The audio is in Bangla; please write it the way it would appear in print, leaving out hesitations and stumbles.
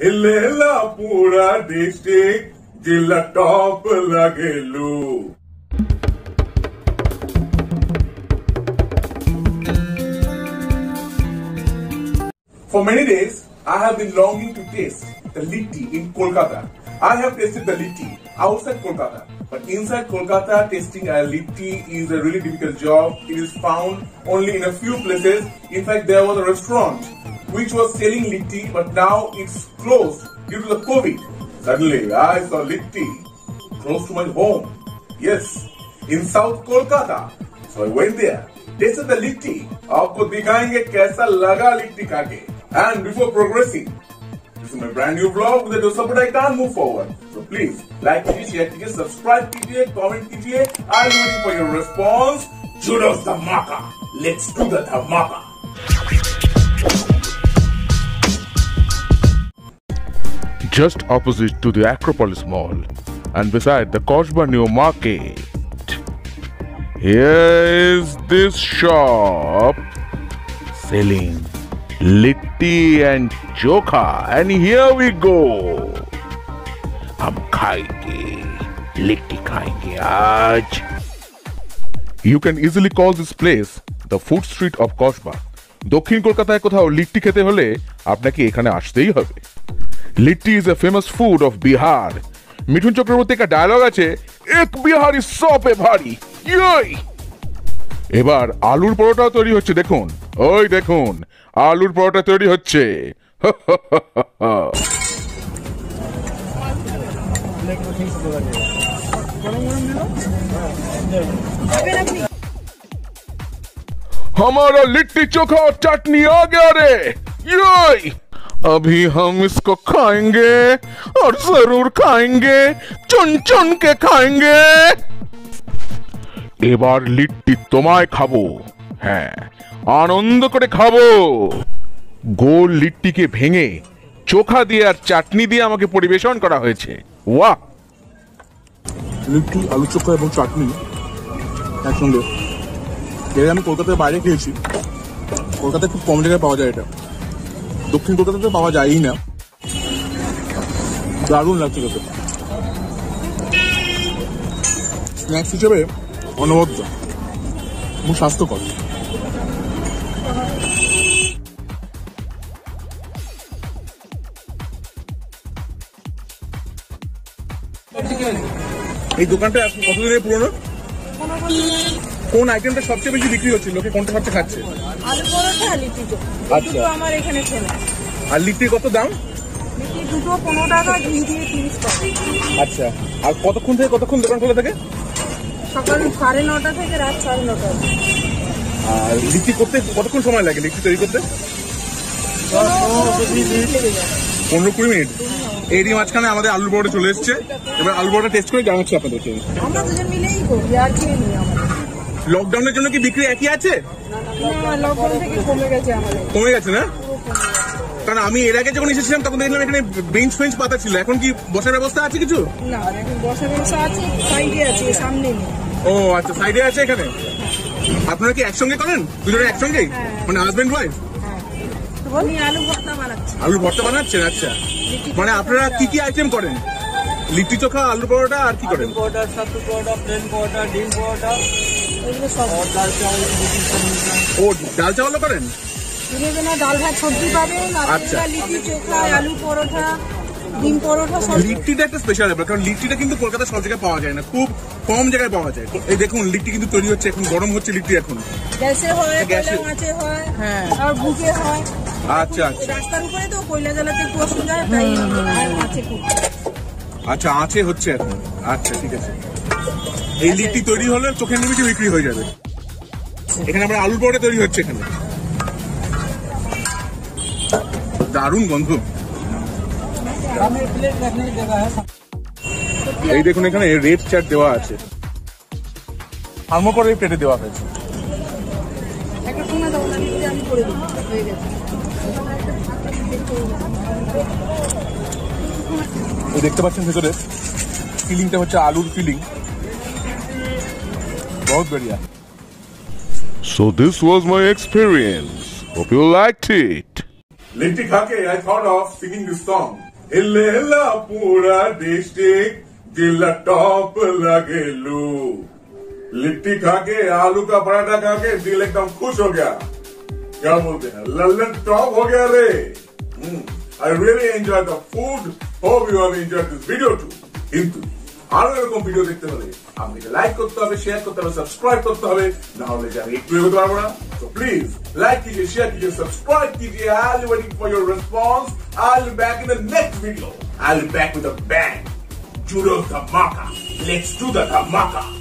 हिलेला पूरा डिस्ट्रिक्ट जिला टॉप लगेलू। For many days, I have been longing to taste the litti in Kolkata. I have tasted the litti outside Kolkata, but inside Kolkata, tasting a litti is a really difficult job. It is found only in a few places. In fact, there was a restaurant which was selling litti, but now it's closed due to the COVID. Suddenly, I saw litti close to my home. Yes, in South Kolkata. So I went there, tasted the litti. आपको दिखाएंगे कैसा लगा लिट्टी खाके. And before progressing, this is my brand new vlog with the support I can't move forward. So please like कीजिए, share कीजिए, subscribe कीजिए, comment कीजिए. I'm waiting for your response. Judos Dhamaka. Let's do the Dhamaka. Just opposite to the Acropolis Mall and beside the Kosba New Market, here is this shop selling litti and chokha, and here we go. हम खाएंगे लिट्टी खाएंगे आज. You can easily call this place the food street of Kosba. দক্ষিণ কলকাতায় কোথাও লিট্টি খেতে হলে আপনাকে এখানে আসতেই হবে. Litti is a famous food of Bihar. Mithun Chakraborty একটা ডায়লগ আছে, এক বিহারি সব পে ভারী. এবার আলুর পরোটা তৈরি হচ্ছে. দেখুন, ওই দেখুন আলুর পরোটা তৈরি হচ্ছে. हमारा लिट्टी चोखा और चटनी आ गया रे. ये अभी हम इसको खाएंगे और जरूर खाएंगे, चुन चुन के खाएंगे. এবার লিট্টি তোমায় খাবো. হ্যাঁ, আনন্দ করে খাবো. গোল লিট্টিকে ভেঙে চোখা দিয়ে আর চাটনি দিয়ে আমাকে পরিবেশন করা হয়েছে. ওয়াহ! লিট্টি, আলু চোখা এবং চাটনি একসঙ্গে. এর আমি কলকাতার বাইরে খেয়েছি. কলকাতায় খুব কম জায়গায় পাওয়া যায় এটা. দক্ষিণ কলকাতাতে পাওয়া যায়ই না. দারুণ লাগছে খেতে. স্ন্যাক্স হিসেবে অনবদ্য এবং স্বাস্থ্যকর. এই দোকানটা কতদিনের পুরনো? কোন আইটেমটা সবচেয়ে বেশি বিক্রি হচ্ছে? লোকে কোনটা সবচেয়ে খাচ্ছে? আলু পরোটা, লিট্টি চোখা. আচ্ছা, আমার এখানে ফেমাস. আর লিট্টির কত দাম? লিট্টি দুটো 15 টাকা, ঘি দিয়ে 30 টাকা. আচ্ছা, আর কতক্ষণ থেকে কতক্ষণ দোকান খোলা থাকে? সকাল 9:30 থেকে রাত 9:30. আর লিট্টি করতে কতক্ষণ সময় লাগে? লিট্টি তৈরি করতে 15-20 মিনিট. এরই মাঝখানে আমাদের আলু পরোটা চলে এসছে. এবার আলু পরোটা টেস্ট করে জানাচ্ছি আপনাদেরকে. আমরা দুজন মিলেই করি, আর কি নেই আমাদের. লকডাউনের জন্য কি বিক্রি একই আছে? না, লকডাউন থেকে কমে গেছে আমাদের. কমে গেছে না? কারণ আমি এর আগে যখন এসেছিলাম তখন দেখলাম এখানে বেঞ্চ ফেঞ্চ পাতা ছিল. এখন কি বসার ব্যবস্থা আছে কিছু? না, এখন বসার ব্যবস্থা আছে, সাইডে আছে, সামনে নেই. ও আচ্ছা, সাইডে আছে এখানে. আপনারা কি একসঙ্গে করেন? দুজনে একসঙ্গে, মানে হাজবেন্ড ওয়াইফ? আমি আলু ভর্তা বানাচ্ছি. আলু ভর্তা বানাচ্ছেন? আচ্ছা, মানে আপনারা কি কি আইটেম করেন? লিট্টি চোখা, আলু পরোটা, আর কি করেন? পরোটা, ছাতু পরোটা, প্লেন পরোটা, ডিম পরোটা, এগুলো সব. ডাল চাওয়াল. ও, ডাল চাওয়ালও করেন? ডাল ভাত সবজি পাবেন. আচ্ছা, লিট্টি চোখা, আলু পরোটা, ডিম পরোটা. লিট্টিটা একটা স্পেশাল ব্যাপার, কারণ লিট্টিটা কিন্তু কলকাতা সব জায়গায় পাওয়া যায় না, খুব কম জায়গায় পাওয়া যায়. এই দেখুন লিট্টি কিন্তু তৈরি হচ্ছে, এখন গরম হচ্ছে লিট্টি. এখন গ্যাসে হয়, গ্যাসে মাছে হয়, আর বুকে হয়. আচ্ছা আচ্ছা, রাস্তার উপরে তো কয়লা জ্বালাতে একটু অসুবিধা হয়, তাই মাছে খুব. আচ্ছা, আছে হচ্ছে এখন. আচ্ছা, ঠিক আছে. এই লিট্টি তৈরি হলে চোখের নিমিষে বিক্রি হয়ে যাবে. এখানে আমরা আলু পরোটা তৈরি হচ্ছে এখানে. দারুণ গন্ধ. এই দেখুন এখানে রেড চাট দেওয়া আছে, আলমো করে প্লেটে দেওয়া হয়েছে. একটা শোনা দাও না, আমি করে দিই. হয়ে গেছে. দেখতে পাচ্ছেন ভেতরে ফিলিংটা হচ্ছে আলুর ফিলিং. বহুত বড়িয়া. So this was my experience. Hope you liked it. Litti khake, I thought of singing this song. हिलेला पूरा डिस्ट्रिक्ट, दिल टॉप लगे लू। लिट्टी खा के, आलू का पराठा खा के दिल एकदम खुश हो गया। क्या बोलते हैं, लल्लन टॉप हो गया रे। I really enjoyed the food. Hope you have enjoyed this video too. কিন্তু আরো এরকম ভিডিও দেখতে হলে আপনাকে লাইক করতে হবে, শেয়ার করতে হবে, সাবস্ক্রাইব করতে হবে, না হলে যারা একটু এগোতে পারবো না। So please like कीजिए, share कीजिए, subscribe कीजिए। I'll be waiting for your response. I'll be back in the next video. I'll be back with a bang. Judo Dhamaka. Let's do the Dhamaka.